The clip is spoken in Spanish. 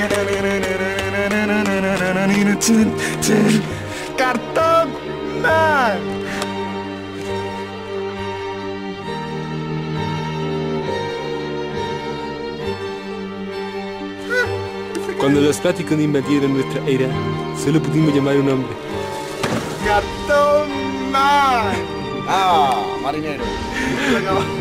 ¡Cartón Man! Cuando los plásticos invadieron nuestra era, solo pudimos llamar un hombre. ¡Cartón Man! ¡Ah, marinero!